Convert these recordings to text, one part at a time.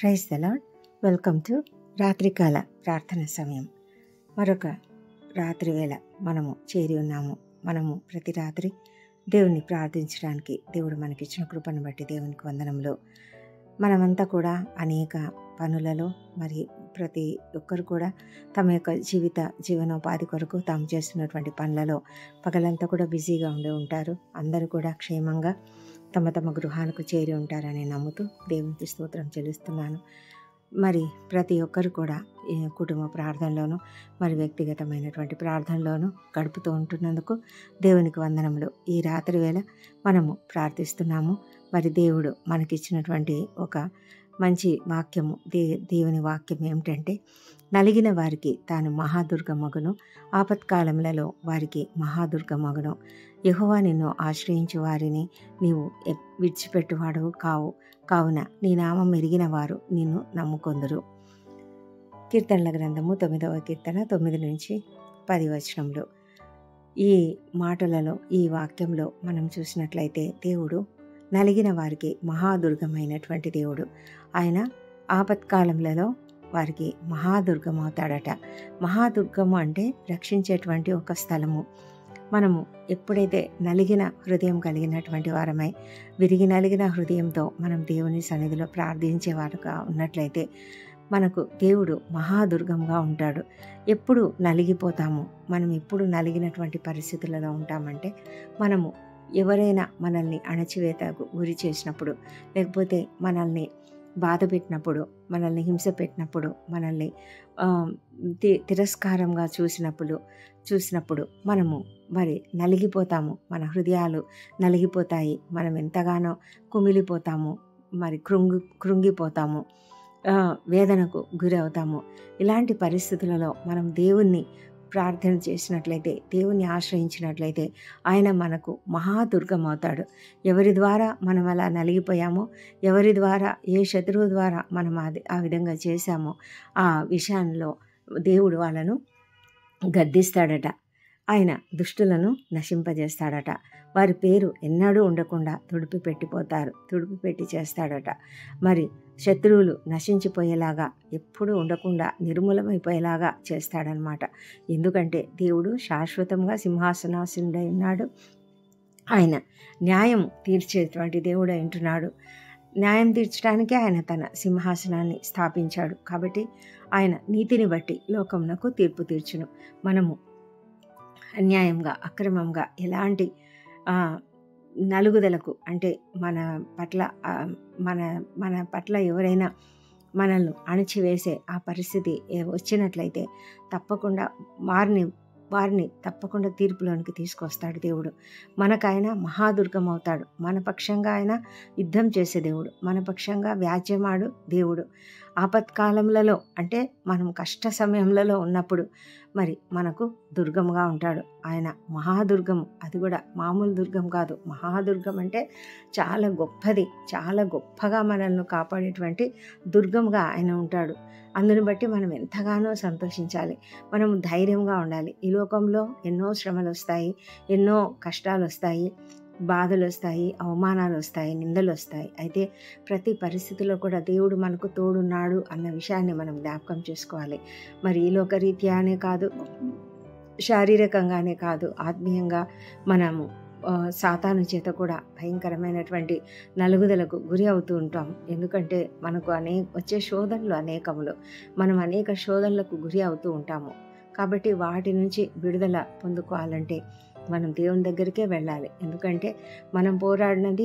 Praise the lord. Welcome to రాత్రికాల ప్రార్థన సమయం. మరొక రాత్రి వేళ మనము చేరి ఉన్నాము. మనము ప్రతి రాత్రి దేవుణ్ణి ప్రార్థించడానికి దేవుడు మనకిచ్చిన కృపను బట్టి దేవునికి వందనములు. మనమంతా కూడా అనేక పనులలో మరి ప్రతి ఒక్కరు కూడా తమ యొక్క జీవనోపాధి కొరకు తాము చేస్తున్నటువంటి పనులలో పగలంతా కూడా బిజీగా ఉంటారు. అందరూ కూడా క్షేమంగా తమ తమ గృహాలకు చేరి ఉంటారని నమ్ముతూ దేవునికి స్తోత్రం చెల్లిస్తున్నాను. మరి ప్రతి ఒక్కరు కూడా ఈ కుటుంబ ప్రార్థనలోను మరి వ్యక్తిగతమైనటువంటి ప్రార్థనలోను గడుపుతూ ఉంటున్నందుకు దేవునికి వందనములు. ఈ రాత్రి వేళ మనము ప్రార్థిస్తున్నాము. మరి దేవుడు మనకిచ్చినటువంటి ఒక మంచి వాక్యము, దేవుని వాక్యం ఏమిటంటే, నలిగిన వారికి తాను మహాదుర్గమగును, ఆపత్కాలములలో వారికి మహాదుర్గమగును. యెహోవా నిన్ను ఆశ్రయించు వారిని నీవు విడిచిపెట్టువాడవు కావున నీ నామం ఎరిగిన వారు నిన్ను నమ్ముకొందురు. కీర్తనల గ్రంథము 9వ కీర్తన 9-10 వచనంలో ఈ మాటలలో, ఈ వాక్యంలో మనం చూసినట్లయితే దేవుడు నలిగిన వారికి మహాదుర్గమైనటువంటి దేవుడు. ఆయన ఆపత్కాలములలో వారికి మహాదుర్గమవుతాడట. మహాదుర్గము అంటే రక్షించేటువంటి ఒక స్థలము. మనము ఎప్పుడైతే నలిగిన హృదయం కలిగినటువంటి వారమై విరిగి నలిగిన హృదయంతో మనం దేవుని సన్నిధిలో ప్రార్థించేవారుగా ఉన్నట్లయితే మనకు దేవుడు మహాదుర్గంగా ఉంటాడు. ఎప్పుడు నలిగిపోతాము, మనం ఎప్పుడు నలిగినటువంటి పరిస్థితులలో ఉంటామంటే, మనము ఎవరైనా మనల్ని అణచివేతకు గురి చేసినప్పుడు, లేకపోతే మనల్ని బాధ పెట్టినప్పుడు, మనల్ని హింస పెట్టినప్పుడు, మనల్ని తిరస్కారంగా చూసినప్పుడు మనము మరి నలిగిపోతాము. మన హృదయాలు నలిగిపోతాయి. మనం ఎంతగానో కుమిలిపోతాము, మరి కృంగిపోతాము, వేదనకు గురి అవుతాము. ఇలాంటి పరిస్థితులలో మనం దేవుణ్ణి ప్రార్థన చేసినట్లయితే, దేవుణ్ణి ఆశ్రయించినట్లయితే ఆయన మనకు మహాదుర్గం అవుతాడు. ఎవరి ద్వారా మనం అలా నలిగిపోయామో, ఎవరి ద్వారా, ఏ శత్రువు ద్వారా మనం ఆ విధంగా చేశామో ఆ విషయంలో దేవుడు వాళ్ళను గద్దిస్తాడట. ఆయన దుష్టులను నశింపజేస్తాడట. వారి పేరు ఎన్నడూ ఉండకుండా తుడిపిపెట్టి చేస్తాడట. మరి శత్రువులు నశించిపోయేలాగా, ఎప్పుడూ ఉండకుండా నిర్మూలమైపోయేలాగా చేస్తాడనమాట. ఎందుకంటే దేవుడు శాశ్వతంగా సింహాసనాసీనుడై ఉన్నాడు. ఆయన న్యాయం తీర్చేటువంటి దేవుడు అంటున్నాడు. న్యాయం తీర్చడానికి ఆయన తన సింహాసనాన్ని స్థాపించాడు. కాబట్టి ఆయన నీతిని బట్టి లోకమునకు తీర్పు తీర్చును. మనము అన్యాయంగా, అక్రమంగా ఎలాంటి నలుగుదలకు అంటే మన పట్ల ఎవరైనా మనల్ని అణచివేసే ఆ పరిస్థితి వచ్చినట్లయితే తప్పకుండా వారిని తప్పకుండా తీర్పులోనికి తీసుకొస్తాడు దేవుడు. మనకైనా మహాదుర్గం అవుతాడు. మన పక్షంగా ఆయన యుద్ధం చేసే దేవుడు, మన పక్షంగా వ్యాజ్యమాడు దేవుడు. ఆపత్కాలములలో అంటే మనం కష్ట సమయంలో ఉన్నప్పుడు మరి మనకు దుర్గముగా ఉంటాడు. ఆయన మహాదుర్గము. అది కూడా మామూలు దుర్గం కాదు. మహాదుర్గం అంటే చాలా గొప్పది, చాలా గొప్పగా మనల్ని కాపాడేటువంటి దుర్గంగా ఆయన ఉంటాడు. అందుని బట్టి మనం ఎంతగానో సంతోషించాలి. మనం ధైర్యంగా ఉండాలి. ఈ లోకంలో ఎన్నో శ్రమలు వస్తాయి, ఎన్నో కష్టాలు వస్తాయి, బాధలు వస్తాయి, అవమానాలు వస్తాయి, నిందలు వస్తాయి. అయితే ప్రతి పరిస్థితిలో కూడా దేవుడు మనకు తోడున్నాడు అన్న విషయాన్ని మనం జ్ఞాపకం చేసుకోవాలి. మరి ఈ లోకరీత్యానే కాదు, శారీరకంగానే కాదు, ఆత్మీయంగా మనము సాతాను చేత కూడా భయంకరమైనటువంటి నలుగుదలకు గురి అవుతూ ఉంటాం. ఎందుకంటే మనకు వచ్చే శోధనలు అనేకములు, మనం అనేక శోధనలకు గురి అవుతూ ఉంటాము. కాబట్టి వాటి నుంచి విడుదల పొందుకోవాలంటే మనం దేవుని దగ్గరికే వెళ్ళాలి. ఎందుకంటే మనం పోరాడినది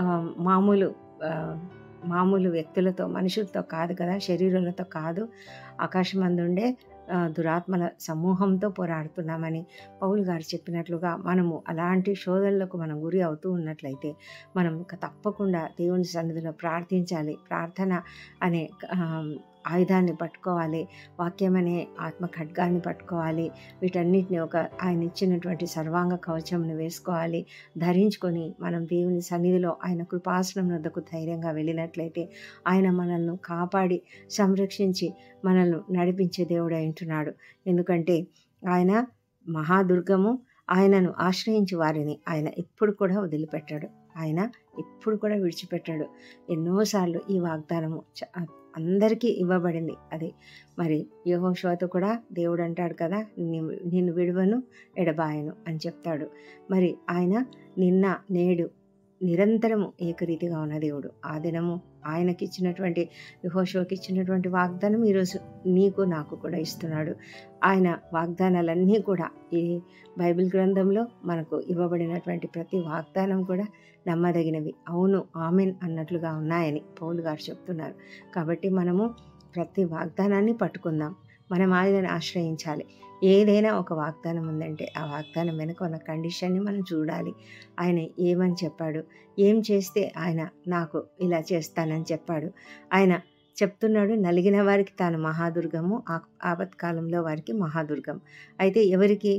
మామూలు వ్యక్తులతో, మనుషులతో కాదు కదా, శరీరాలతో కాదు, ఆకాశమందుండే దురాత్మల సమూహంతో పోరాడుతున్నామని పౌలు గారు చెప్పినట్లుగా మనము అలాంటి శోధనలకు మనం గురి అవుతూ ఉన్నట్లయితే మనం తప్పకుండా దేవుని సన్నిధిలో ప్రార్థించాలి. ప్రార్థన అనే ఆయుధాన్ని పట్టుకోవాలి. వాక్యం అనే ఆత్మ ఖడ్గాన్ని పట్టుకోవాలి. వీటన్నిటిని ఆయన ఇచ్చినటువంటి సర్వాంగ కవచంను వేసుకోవాలి, ధరించుకొని మనం దేవుని సన్నిధిలో ఆయన కృపాసనం వద్దకు ధైర్యంగా వెళ్ళినట్లయితే ఆయన మనల్ని కాపాడి సంరక్షించి మనల్ని నడిపించే దేవుడు అంటున్నాడు. ఎందుకంటే ఆయన మహాదుర్గము. ఆయనను ఆశ్రయించి వారిని ఆయన ఎప్పుడు కూడా వదిలిపెట్టాడు. ఆయన ఎప్పుడు కూడా విడిచిపెట్టాడు. ఎన్నోసార్లు ఈ వాగ్దానము అందరికీ ఇవ్వబడింది. అది మరి యెహోషువతో కూడా దేవుడు అంటాడు కదా, నిన్ను విడువను ఎడబాయను అని చెప్తాడు. మరి ఆయన నిన్న నేడు నిరంతరము ఏకరీతిగా ఉన్న దేవుడు. ఆ దినము ఆయనకి ఇచ్చినటువంటి, యెహోషువకి ఇచ్చినటువంటి వాగ్దానం ఈరోజు నీకు నాకు కూడా ఇస్తున్నాడు. ఆయన వాగ్దానాలన్నీ కూడా ఈ బైబిల్ గ్రంథంలో మనకు ఇవ్వబడినటువంటి ప్రతి వాగ్దానం కూడా నమ్మదగినవి, అవును ఆమెన్ అన్నట్లుగా ఉన్నాయని పౌలు గారు చెప్తున్నారు. కాబట్టి మనము ప్రతి వాగ్దానాన్ని పట్టుకుందాం. మనం ఆయనను ఆశ్రయించాలి. ఏదైనా ఒక వాగ్దానం ఉందంటే ఆ వాగ్దానం వెనుక ఉన్న కండిషన్ని మనం చూడాలి. ఆయన ఏమని చెప్పాడు, ఏం చేస్తే ఆయన నాకు ఇలా చేస్తానని చెప్పాడు. ఆయన చెప్తున్నాడు, నలిగిన వారికి తాను మహాదుర్గము, ఆపత్కాలంలో వారికి మహాదుర్గం. అయితే ఎవరికి?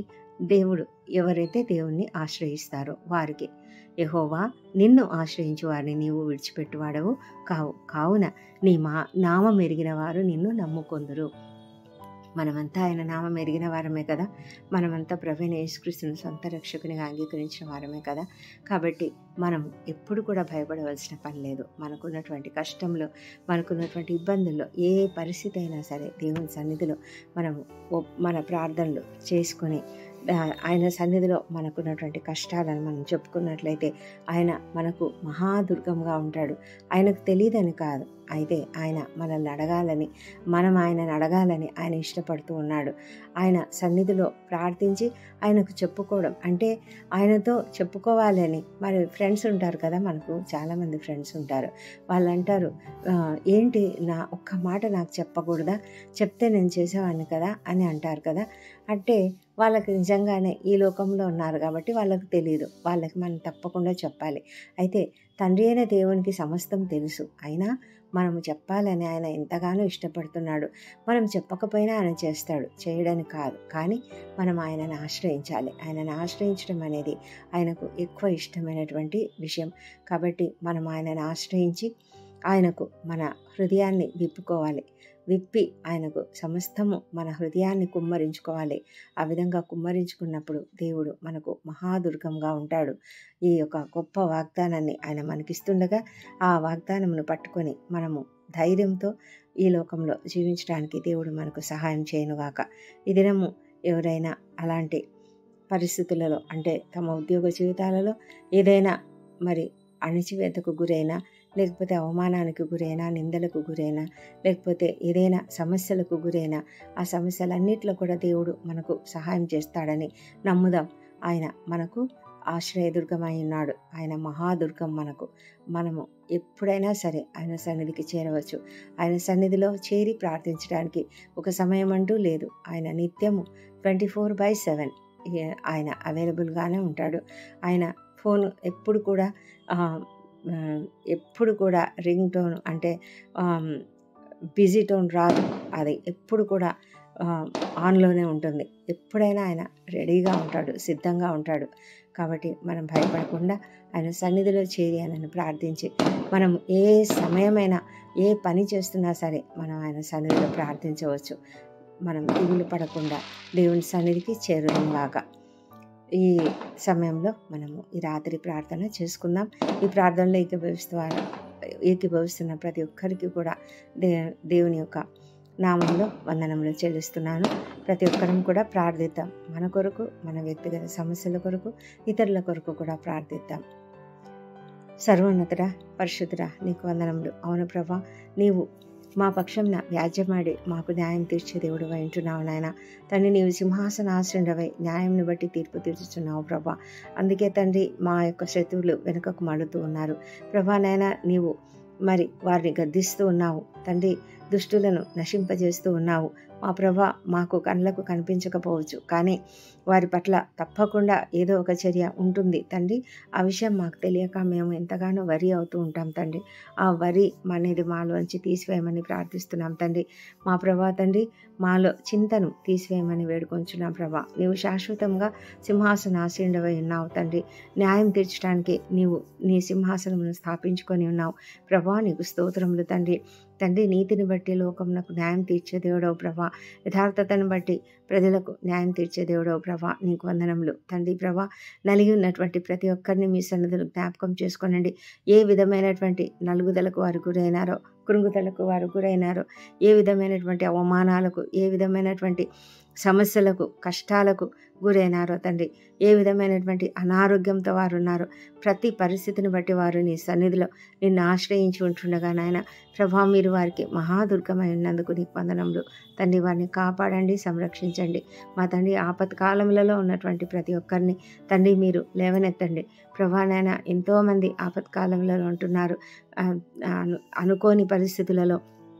ఎవరైతే దేవుణ్ణి ఆశ్రయిస్తారో వారికి. యెహోవా నిన్ను ఆశ్రయించు వారిని నీవు విడిచిపెట్టువాడవు కావున నీ నామం ఎరిగిన వారు నిన్ను నమ్ముకొందురు. మనమంతా ఆయన నామం ఎరిగిన వారమే కదా. మనమంతా ప్రభువైన యేసుక్రీస్తును సొంత రక్షకునిగా అంగీకరించిన వారమే కదా. కాబట్టి మనం ఎప్పుడు కూడా భయపడవలసిన పని లేదు. మనకున్నటువంటి కష్టంలో, మనకున్నటువంటి ఇబ్బందుల్లో, ఏ పరిస్థితి అయినా సరే దేవుని సన్నిధిలో మనము మన ప్రార్థనలు చేసుకొని ఆయన సన్నిధిలో మనకున్నటువంటి కష్టాలను మనం చెప్పుకున్నట్లయితే ఆయన మనకు మహాదుర్గంగా ఉంటాడు. ఆయనకు తెలియదని కాదు, అయితే ఆయన మనల్ని అడగాలని, మనం ఆయనను అడగాలని ఆయన ఇష్టపడుతూ ఉన్నాడు. ఆయన సన్నిధిలో ప్రార్థించి ఆయనకు చెప్పుకోవడం అంటే ఆయనతో చెప్పుకోవాలని. మరి ఫ్రెండ్స్ ఉంటారు కదా, మనకు చాలామంది ఫ్రెండ్స్ ఉంటారు. వాళ్ళు అంటారు, ఏంటి నా ఒక్క మాట నాకు చెప్పకూడదా, చెప్తే నేను చేసేవాడిని కదా అని అంటారు కదా. అంటే వాళ్ళకి నిజంగానే ఈ లోకంలో ఉన్నారు కాబట్టి వాళ్ళకి తెలియదు. వాళ్ళకి మనం తప్పకుండా చెప్పాలి. అయితే తండ్రి అయిన దేవునికి సమస్తం తెలుసు. అయినా మనము చెప్పాలని ఆయన ఎంతగానో ఇష్టపడుతున్నాడు. మనం చెప్పకపోయినా ఆయన చేస్తాడు, చేయడానికి కాదు, కానీ మనం ఆయనను ఆశ్రయించాలి. ఆయనను ఆశ్రయించడం అనేది ఆయనకు ఎక్కువ ఇష్టమైనటువంటి విషయం. కాబట్టి మనం ఆయనను ఆశ్రయించి ఆయనకు మన హృదయాన్ని విప్పి ఆయనకు సమస్తము మన హృదయాన్ని కుమ్మరించుకోవాలి. ఆ విధంగా కుమ్మరించుకున్నప్పుడు దేవుడు మనకు మహాదుర్గంగా ఉంటాడు. ఈ యొక్క గొప్ప వాగ్దానాన్ని ఆయన మనకిస్తుండగా ఆ వాగ్దానమును పట్టుకొని మనము ధైర్యంతో ఈ లోకంలో జీవించడానికి దేవుడు మనకు సహాయం చేయనుగాక. ఈ దినము ఎవరైనా అలాంటి పరిస్థితులలో, అంటే తమ ఉద్యోగ జీవితాలలో ఏదైనా మరి అణిచివేతకు గురైనా, లేకపోతే అవమానానికి గురైనా, నిందలకు గురైనా, లేకపోతే ఏదైనా సమస్యలకు గురైనా, ఆ సమస్యలన్నిటిలో కూడా దేవుడు మనకు సహాయం చేస్తాడని నమ్ముదాం. ఆయన మనకు ఆశ్రయదుర్గమై ఉన్నాడు. ఆయన మహాదుర్గం మనము ఎప్పుడైనా సరే ఆయన సన్నిధికి చేరవచ్చు. ఆయన సన్నిధిలో చేరి ప్రార్థించడానికి ఒక సమయం అంటూ లేదు. ఆయన నిత్యము 24/7 ఆయన అవైలబుల్గానే ఉంటాడు. ఆయన ఫోన్ ఎప్పుడు కూడా రింగ్ టోన్ అంటే బిజీ టోన్ రాదు. అది ఎప్పుడు కూడా ఆన్లోనే ఉంటుంది. ఎప్పుడైనా ఆయన రెడీగా ఉంటాడు, సిద్ధంగా ఉంటాడు. కాబట్టి మనం భయపడకుండా ఆయన సన్నిధిలో చేరి ఆయనను ప్రార్థించి, మనం ఏ సమయమైనా ఏ పని చేస్తున్నా సరే మనం ఆయన సన్నిధిలో ప్రార్థించవచ్చు. మనం దిగులు పడకుండా దేవుని సన్నిధికి చేరుదాంలాగా. ఈ సమయంలో మనము ఈ రాత్రి ప్రార్థన చేసుకుందాం. ఈ ప్రార్థనలో ఏకీభవిస్తున్న ప్రతి ఒక్కరికి కూడా దేవుని యొక్క నామంలో వందనములు చెల్లిస్తున్నాను. ప్రతి ఒక్కరం కూడా ప్రార్థిద్దాం. మన కొరకు, మన వ్యక్తిగత సమస్యల కొరకు, ఇతరుల కొరకు కూడా ప్రార్థిద్దాం. సర్వోన్నతుడా, పరిశుద్ధుడా, నీకు వందనములు. అవును ప్రభా, నీవు మా పక్షంన వ్యాజ్యమాడి మాకు న్యాయం తీర్చే దేవుడు వింటున్నావు నాయన. తండ్రి, నీవు సింహాసనాశ్రయుడవై న్యాయంని బట్టి తీర్పు తీర్చుతున్నావు ప్రభా. అందుకే తండ్రి, మా యొక్క శత్రువులు వెనుకకు మళ్ళుతూ ఉన్నారు ప్రభా. నాయన, నీవు మరి వారిని గద్దిస్తూ ఉన్నావు తండ్రి, దుష్టులను నశింపజేస్తూ ఉన్నావు మా ప్రభా. మాకు కళ్ళకు కనిపించకపోవచ్చు, కానీ వారి పట్ల తప్పకుండా ఏదో ఒక చర్య ఉంటుంది తండ్రి. ఆ విషయం మాకు తెలియక మేము ఎంతగానో వరి అవుతూ ఉంటాం తండ్రి. ఆ వరి అనేది మాలోంచి తీసివేయమని ప్రార్థిస్తున్నాం తండ్రి. మా ప్రభా తండ్రి, మాలో చింతను తీసివేయమని వేడుకొంచున్నాం ప్రభా. నీవు శాశ్వతంగా సింహాసనాసీనుడవై ఉన్నావు తండ్రి. న్యాయం తీర్చడానికి నీవు నీ సింహాసనమును స్థాపించుకొని ఉన్నావు ప్రభా. నీకు స్తోత్రములు తండ్రి. తండ్రి, నీతిని బట్టి లోకమునకు న్యాయం తీర్చే దేవుడవు ప్రభా. యథార్థతను బట్టి ప్రజలకు న్యాయం తీర్చే దేవుడవు ప్రభా. నీకు వందనములు తండ్రి. ప్రభా, నలిగి ఉన్నటువంటి ప్రతి ఒక్కరిని మీ సన్నిధిలో జ్ఞాపకం చేసుకోనండి. ఏ విధమైనటువంటి నలుగుదలకు వారు గురైనారో కృంగుదలకు వారు గురైనారో, ఏ విధమైనటువంటి అవమానాలకు, ఏ విధమైనటువంటి సమస్యలకు, కష్టాలకు గురైనారో తండ్రి, ఏ విధమైనటువంటి అనారోగ్యంతో వారు ఉన్నారో, ప్రతి పరిస్థితిని బట్టి వారు నీ సన్నిధిలో నిన్ను ఆశ్రయించి ఉంటుండగా నాయన ప్రభా, మీరు వారికి మహాదుర్గమై ఉన్నందుకు నీకు వందనములు తండ్రి. వారిని కాపాడండి, సంరక్షించండి మా తండ్రి. ఆపత్కాలములలో ఉన్నటువంటి ప్రతి ఒక్కరిని తండ్రి మీరు లేవనెత్తండి ప్రభా. నాయన ఎంతోమంది ఆపత్కాలంలో ఉంటున్నారు, అనుకోని పరిస్థితులలో,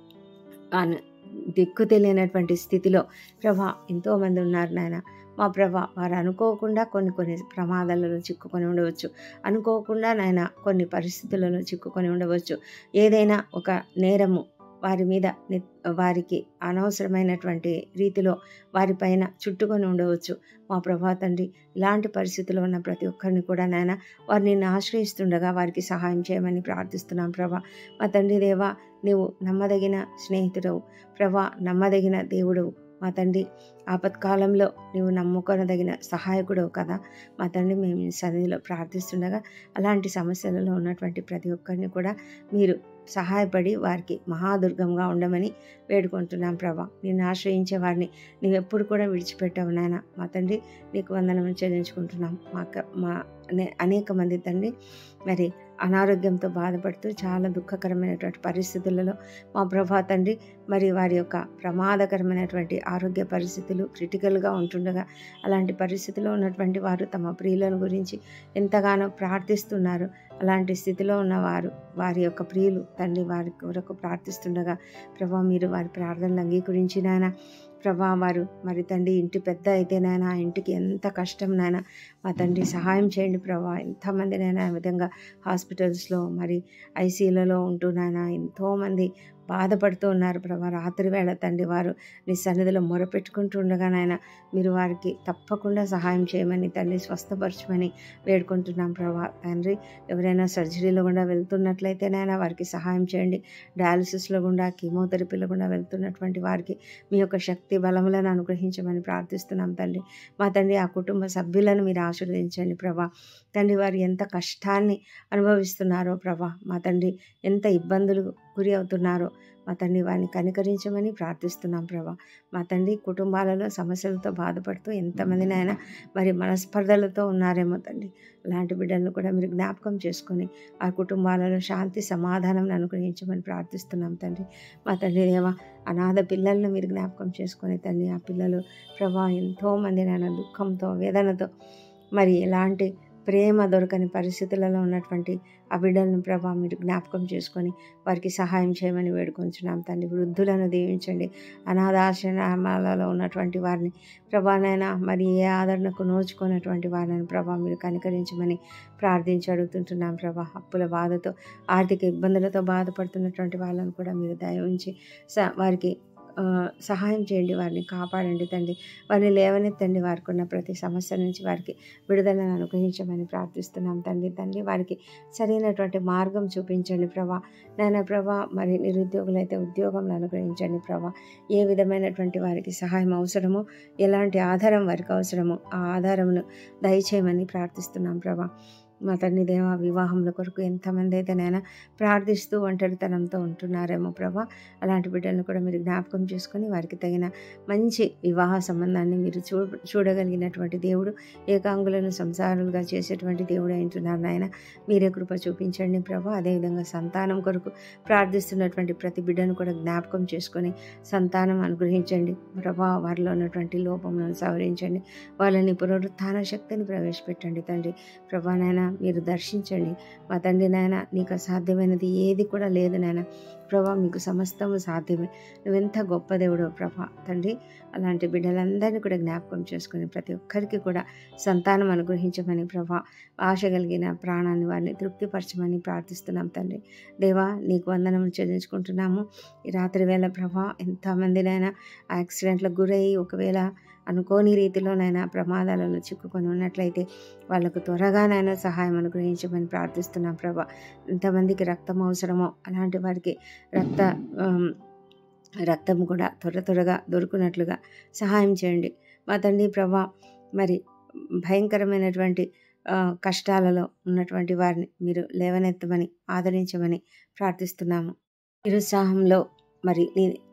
దిక్కు తెలియనటువంటి స్థితిలో ప్రభా ఎంతోమంది ఉన్నారు నాయన. మా ప్రభా, వారు అనుకోకుండా కొన్ని ప్రమాదాలలో చిక్కుకొని ఉండవచ్చు, అనుకోకుండా నాయన కొన్ని పరిస్థితులలో చిక్కుకొని ఉండవచ్చు. ఏదైనా ఒక నేరము వారి మీద వారికి అనవసరమైనటువంటి రీతిలో వారిపైన చుట్టుకొని ఉండవచ్చు. మా ప్రభా తండ్రి, ఇలాంటి పరిస్థితుల్లో ఉన్న ప్రతి ఒక్కరిని కూడా నాయన వారు నిన్ను ఆశ్రయిస్తుండగా వారికి సహాయం చేయమని ప్రార్థిస్తున్నాం ప్రభా. మా తండ్రి దేవా, నీవు నమ్మదగిన స్నేహితుడవు ప్రభా, నమ్మదగిన దేవుడవు మా తండ్రి. ఆపత్కాలంలో నీవు నమ్ముకొనదగిన సహాయకుడవు కదా మా తండ్రి. మేము ఈ సన్నిధిలో ప్రార్థిస్తుండగా అలాంటి సమస్యలలో ఉన్నటువంటి ప్రతి ఒక్కరిని కూడా మీరు సహాయపడి వారికి మహాదుర్గంగా ఉండమని వేడుకుంటున్నాం ప్రభా. నిన్ను ఆశ్రయించే వారిని నీవెప్పుడు కూడా విడిచిపెట్టవు నాయన మా తండ్రి. నీకు వందనం చెల్లించుకుంటున్నాం. మా అనేక మంది తండ్రి మరి అనారోగ్యంతో బాధపడుతూ చాలా దుఃఖకరమైనటువంటి పరిస్థితులలో మా ప్రభా తండ్రి మరి వారి యొక్క ప్రమాదకరమైనటువంటి ఆరోగ్య పరిస్థితులు క్రిటికల్గా ఉంటుండగా, అలాంటి పరిస్థితిలో ఉన్నటువంటి వారు తమ ప్రియులను గురించి ఎంతగానో ప్రార్థిస్తున్నారు. అలాంటి స్థితిలో ఉన్నవారు, వారి యొక్క ప్రియులు తండ్రి వారి కొరకు ప్రార్థిస్తుండగా ప్రభా, మీరు వారి ప్రార్థనలు అంగీకరించి నాయన ప్రభా, వారు మరి తండ్రి ఇంటి పెద్ద అయితే నాయన ఆ ఇంటికి ఎంత కష్టం నాయన మా తండ్రి. సహాయం చేయండి ప్రభా. ఎంతమంది నాయన ఆ విధంగా హాస్పిటల్స్లో మరి ఐసీయూలలో ఉంటూ నాయన ఎంతోమంది బాధపడుతూ ఉన్నారు ప్రభా. రాత్రి వేళ తండ్రి వారు నీ సన్నిధిలో మొరపెట్టుకుంటుండగా నాయన మీరు వారికి తప్పకుండా సహాయం చేయమని తండ్రి, స్వస్థపరచమని వేడుకుంటున్నాం ప్రభా తండ్రి. ఎవరైనా సర్జరీలో గుండా వెళ్తున్నట్లయితే నాయన వారికి సహాయం చేయండి. డయాలసిస్లో గుండా, కీమోథెరపీలో గుండా వెళ్తున్నటువంటి వారికి మీ యొక్క శక్తి బలములను అనుగ్రహించమని ప్రార్థిస్తున్నాం తండ్రి. మా తండ్రి, ఆ కుటుంబ సభ్యులను మీరు ఆశీర్వదించండి ప్రభా తండ్రి. వారు ఎంత కష్టాన్ని అనుభవిస్తున్నారో ప్రభా మా తండ్రి, ఎంత ఇబ్బందులు గురి అవుతున్నారో మా తండ్రి, వారిని కనికరించమని ప్రార్థిస్తున్నాం ప్రభా. మా తండ్రి, కుటుంబాలలో సమస్యలతో బాధపడుతూ ఎంతమంది నాయన మరి మనస్పర్ధలతో ఉన్నారేమో తండ్రి. అలాంటి బిడ్డలను కూడా మీరు జ్ఞాపకం చేసుకొని ఆ కుటుంబాలలో శాంతి సమాధానం అనుగ్రహించమని ప్రార్థిస్తున్నాం తండ్రి. మా తండ్రి దేవా, అనాథ పిల్లలను మీరు జ్ఞాపకం చేసుకొని తండ్రి, ఆ పిల్లలు ప్రభా ఎంతోమంది నాయన దుఃఖంతో, వేదనతో మరి ఎలాంటి ప్రేమ దొరకని పరిస్థితులలో ఉన్నటువంటి ఆ బిడ్డలను ప్రభా మీరు జ్ఞాపకం చేసుకొని వారికి సహాయం చేయమని వేడుకొంచున్నాం తండ్రి. వృద్ధులను దీవించండి. అనాథాశ్రమాలలో ఉన్నటువంటి వారిని ప్రభానైనా మరి ఏ ఆదరణకు నోచుకున్నటువంటి వారిని ప్రభా మీరు కనికరించమని ప్రార్థించి అడుగుతుంటున్నాం ప్రభా. అప్పుల బాధతో, ఆర్థిక ఇబ్బందులతో బాధపడుతున్నటువంటి వాళ్ళను కూడా మీరు దయ ఉంచి వారికి సహాయం చేయండి. వారిని కాపాడండి తండ్రి. వారిని లేవనెత్తండి. వారికి ఉన్న ప్రతి సమస్య నుంచి వారికి విడుదలను అనుగ్రహించమని ప్రార్థిస్తున్నాం తండ్రి. వారికి సరైనటువంటి మార్గం చూపించండి ప్రభా. నాయన ప్రభా, మరి నిరుద్యోగులైతే ఉద్యోగంలో అనుగ్రహించండి ప్రభా. ఏ విధమైనటువంటి వారికి సహాయం అవసరమో, ఎలాంటి ఆధారం వారికి అవసరమో ఆ ఆధారమును దయచేయమని ప్రార్థిస్తున్నాం ప్రభా. మా తండ్రి దేవ, వివాహంల కొరకు ఎంతమంది అయితే నైనా ప్రార్థిస్తూ ఒంటరితనంతో ఉంటున్నారేమో ప్రభా, అలాంటి బిడ్డలను కూడా మీరు జ్ఞాపకం చేసుకొని వారికి తగిన మంచి వివాహ సంబంధాన్ని మీరు చూడగలిగినటువంటి దేవుడు, ఏకాంగులను సంసారులుగా చేసేటువంటి దేవుడు అంటున్నారు నాయన. మీరే కృప చూపించండి ప్రభా. అదేవిధంగా సంతానం కొరకు ప్రార్థిస్తున్నటువంటి ప్రతి బిడ్డను కూడా జ్ఞాపకం చేసుకొని సంతానం అనుగ్రహించండి ప్రభా. వారిలో ఉన్నటువంటి లోపములను సవరించండి. వాళ్ళని పునరుత్థాన శక్తిని ప్రవేశపెట్టండి తండ్రి ప్రభా. నాయన మీరు దర్శించండి మా తండ్రి. నాయన నీకు అసాధ్యమైనది ఏది కూడా లేదు నాయన ప్రభా. మీకు సమస్తము సాధ్యమే. నువ్వెంత గొప్ప దేవుడు ప్రభా తండ్రి. అలాంటి బిడ్డలందరినీ కూడా జ్ఞాపకం చేసుకుని ప్రతి ఒక్కరికి కూడా సంతానం అనుగ్రహించమని ప్రభా, ఆశ కలిగిన ప్రాణాన్ని వారిని తృప్తిపరచమని ప్రార్థిస్తున్నాం తండ్రి. దేవా, నీకు వందనం చెల్లించుకుంటున్నాము. ఈ రాత్రి వేళ ప్రభా ఎంతమందినైనా యాక్సిడెంట్లకు గురయ్యి ఒకవేళ అనుకోని రీతిలోనైనా ప్రమాదాలలో చిక్కుకొని ఉన్నట్లయితే వాళ్ళకు త్వరగానైనా సహాయం అనుగ్రహించమని ప్రార్థిస్తున్నాం ప్రభా. ఎంతమందికి రక్తం అవసరమో అలాంటి వారికి రక్తం కూడా త్వరగా దొరుకునట్లుగా సహాయం చేయండి మా తండ్రి ప్రభా. మరి భయంకరమైనటువంటి కష్టాలలో ఉన్నటువంటి వారిని మీరు లేవనెత్తమని, ఆదరించమని ప్రార్థిస్తున్నాము. నిరుత్సాహంలో మరి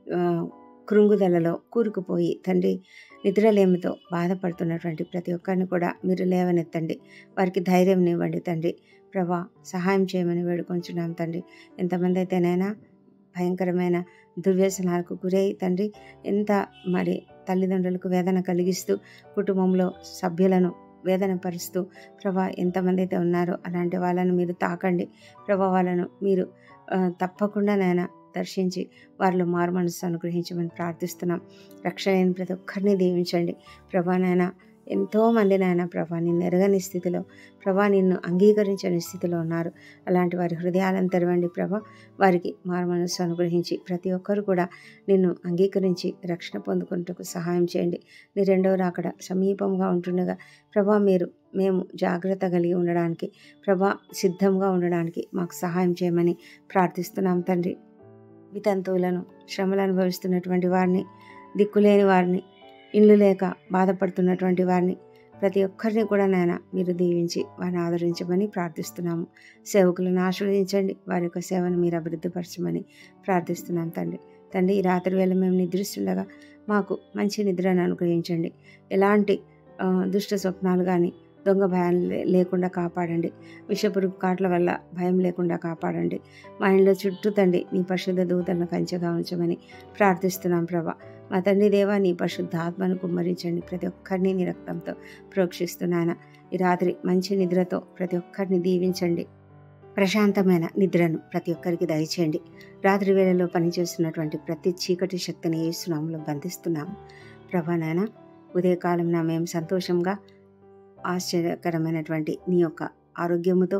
కృంగుదలలో కూరుకుపోయి తండ్రి నిద్రలేమితో బాధపడుతున్నటువంటి ప్రతి ఒక్కరిని కూడా మీరు లేవనెత్తండి. వారికి ధైర్యం ఇవ్వండి తండ్రి. ప్రభా సహాయం చేయమని వేడుకొంచున్నాం తండ్రి. ఎంతమంది అయితేనైనా భయంకరమైన దుర్వ్యసనాలకు గురై తండ్రి ఎంత మరి తల్లిదండ్రులకు వేదన కలిగిస్తూ కుటుంబంలో సభ్యులను వేదన పరుస్తూ ప్రభా ఎంతమంది అయితే ఉన్నారో అలాంటి వాళ్ళను మీరు తాకండి ప్రభా. వాళ్ళను మీరు తప్పకుండా నాయన దర్శించి వారిలో మారు మనసు అనుగ్రహించమని ప్రార్థిస్తున్నాం. రక్షణ అయిన ప్రతి ఒక్కరిని దీవించండి ప్రభా. నాయన ఎంతోమంది నాయన ప్రభా నిన్ను ఎరగని స్థితిలో ప్రభా, నిన్ను అంగీకరించని స్థితిలో ఉన్నారు. అలాంటి వారి హృదయాలను తెరవండి ప్రభా. వారికి మారు మనస్సు అనుగ్రహించి ప్రతి ఒక్కరు కూడా నిన్ను అంగీకరించి రక్షణ పొందుకుంటకు సహాయం చేయండి. నీ రెండవ రాకడ సమీపంగా ఉంటుండగా ప్రభా మేము జాగ్రత్త కలిగి ఉండడానికి ప్రభా, సిద్ధంగా ఉండడానికి మాకు సహాయం చేయమని ప్రార్థిస్తున్నాం తండ్రి. వితంతువులను శ్రమలు అనుభవిస్తున్నటువంటి వారిని, దిక్కులేని వారిని, ఇల్లు లేక బాధపడుతున్నటువంటి వారిని ప్రతి ఒక్కరిని కూడా నాయన మీరు దీవించి వారిని ఆదరించమని ప్రార్థిస్తున్నాము. సేవకులను ఆశీర్వదించండి. వారి యొక్క సేవను మీరు అభివృద్ధిపరచమని ప్రార్థిస్తున్నాం తండ్రి. ఈ రాత్రి వేళ మేము నిద్రిస్తుండగా మాకు మంచి నిద్రను అనుగ్రహించండి. ఎలాంటి దుష్ట స్వప్నాలు కానీ దొంగ భయాలు లేకుండా కాపాడండి. విషపురుగు కాట్ల వల్ల భయం లేకుండా కాపాడండి. మా ఇంట్లో చుట్టూ తండ్రి నీ పరిశుద్ధ దూతలను కంచెగా ఉంచమని ప్రార్థిస్తున్నాం ప్రభా. మా తండ్రి దేవా నీ పరిశుద్ధ ఆత్మను కుమ్మరించండి. ప్రతి ఒక్కరిని నీ రక్తంతో ప్రోక్షిస్తున్నాను. ఈ రాత్రి మంచి నిద్రతో ప్రతి ఒక్కరిని దీవించండి. ప్రశాంతమైన నిద్రను ప్రతి ఒక్కరికి దయచేయండి. రాత్రి వేళలో పనిచేస్తున్నటువంటి ప్రతి చీకటి శక్తిని యేసు నామములో బంధిస్తున్నాము ప్రభా. నాయన ఉదయకాలం మేము సంతోషంగా ఆశ్చర్యకరమైనటువంటి నీ యొక్క ఆరోగ్యముతో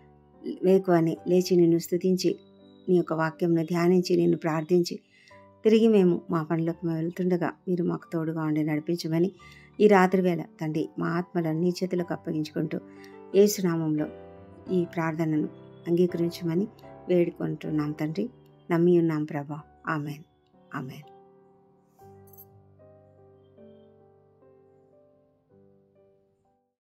వేకువని లేచి నిన్ను స్తుతించి నీ యొక్క వాక్యంను ధ్యానించి నిన్ను ప్రార్థించి తిరిగి మేము మా పనులకు వెళ్తుండగా మీరు మాకు తోడుగా ఉండి నడిపించమని ఈ రాత్రి వేళ తండ్రి మా ఆత్మలను నీ చేతులకు అప్పగించుకుంటూ యేసు నామములో ఈ ప్రార్థనను అంగీకరించమని వేడుకుంటున్నాం తండ్రి. నమ్మి ఉన్నాం ప్రభా. ఆమెన్. ఆమెన్.